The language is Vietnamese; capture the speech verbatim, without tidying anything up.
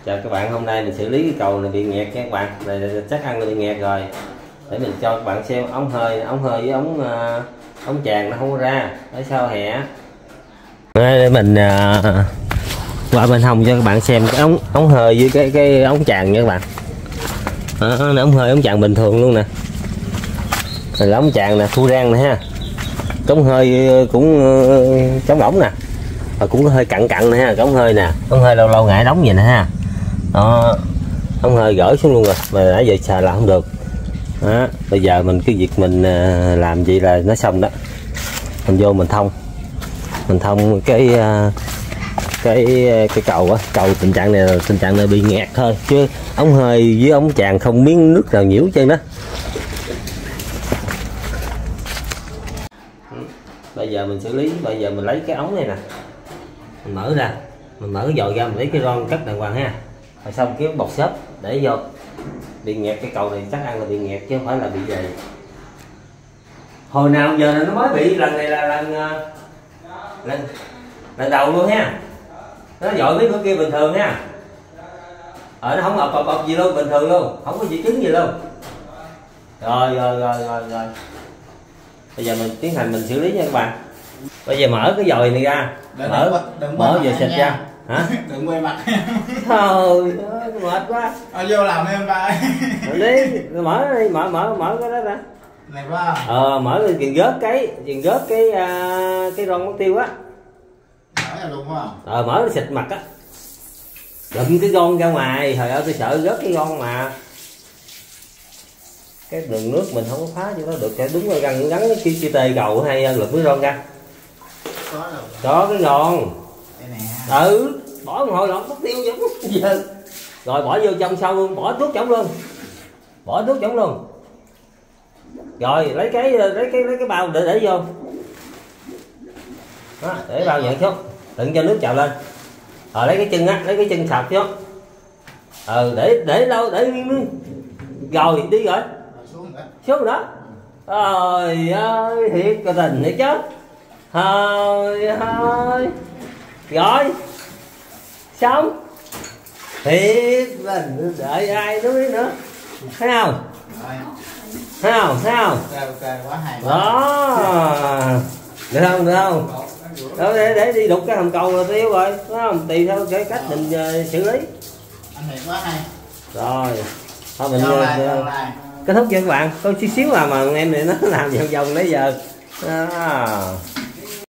Chào các bạn, hôm nay mình xử lý cái cầu này bị nghẹt nha các bạn. Này chắc ăn là bị nghẹt rồi. Để mình cho các bạn xem ống hơi, ống hơi với ống uh, ống tràn nó không có ra. Ở sau hẹ. Để mình uh, qua bên hông cho các bạn xem cái ống ống hơi với cái cái ống tràn nha các bạn. Đó, ống hơi ống tràn bình thường luôn nè. Rồi ống tràn nè, thu rang nè ha. Ống hơi cũng uh, trống ống nè. Và cũng có hơi cặn cặn nè ha, ống hơi nè, ống hơi lâu lâu ngại đóng vậy nè ha. Đó, ống hơi gỡ xuống luôn rồi, mà nãy giờ xài là không được. Đó, bây giờ mình cái việc mình làm gì là nó xong đó. Mình vô mình thông, mình thông cái cái cái cầu á, cầu tình trạng này là tình trạng này bị nghẹt thôi, chứ ống hơi với ống tràn không miếng nước nào nhiễu chân đó. Bây giờ mình xử lý, bây giờ mình lấy cái ống này nè, mình mở ra, mình mở cái dòi ra, mình lấy cái ron cắt đàng hoàng ha. Rồi xong cái bọc xốp để vô. Bị nghẹt cái cầu này chắc ăn là bị nghẹt chứ không phải là bị gì. Hồi nào giờ nó mới bị, lần này là lần lần, lần đầu luôn ha. Nó dội mấy bữa kia bình thường ha. Ờ nó không ập ập ập gì luôn, bình thường luôn, không có triệu chứng gì luôn. Rồi rồi rồi rồi rồi. Bây giờ mình tiến hành mình xử lý nha các bạn. Bây giờ mở cái dòi này ra, đừng mở đừng, đừng mở giờ xịt ra. Hả? Đừng quay mặt. Thôi mệt quá. Ờ, vô làm em ba. Đi, mở đi, mở mở mở cái đó ra. Này quá. Ờ mở lên chừng gớt cái, chừng gớt cái uh, cái ron mất tiêu á. Mở ra luôn quá. Ờ mở nó xịt mặt á. Đựng cái ron ra ngoài, trời ơi tôi sợ gớt cái ron mà. Cái đường nước mình không có phá cho nó được, cái đúng rồi gắn gắn cái kia tê cầu hay lượm cái ron ra. Có đâu. Có cái ron. Đây nè. Ừ, bỏ một hồi lọt mất tiêu giống giờ. Rồi bỏ vô trong sâu luôn, bỏ thuốc chống luôn. Bỏ thuốc chống luôn. Rồi lấy cái lấy cái lấy cái bao để để vô. Đó, để bao nhận xuống. Đừng cho nước trào lên. Rồi lấy cái chân á, lấy cái chân sọc xuống. Ừ, để để đâu để nguyên. Rồi đi rồi. Xuống nữa. Xuống đó. Trời ơi, thiệt cái tình thiệt chứ. Thôi thôi. Rồi. Xong. Thiệt tình đợi ai nói nữa. Thấy không? Rồi. Thấy không? Thấy không? Ok ok quá hay. Đó. Được không? Được không? Đó, để để đi đục cái hầm cầu là tiêu rồi, đúng không? Tùy theo cái cách mình uh, xử lý. Anh Hiệp quá hay. Rồi. Thôi mình Đâu này, uh, đâu này. kết thúc cho các bạn. Có chút xíu mà mà em này nó làm vòng vòng nãy giờ. À.